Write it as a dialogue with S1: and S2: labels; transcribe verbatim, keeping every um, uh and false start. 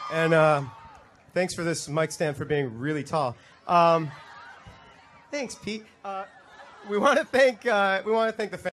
S1: And uh, thanks for this mic stand for being really tall. Um, thanks, Pete. Uh, we want to thank uh, we want to thank the.